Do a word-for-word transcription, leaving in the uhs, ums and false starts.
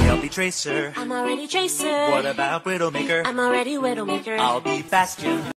I'll be Tracer. I'm already Tracer. What about Widowmaker? I'm already Widowmaker. I'll be Bastion.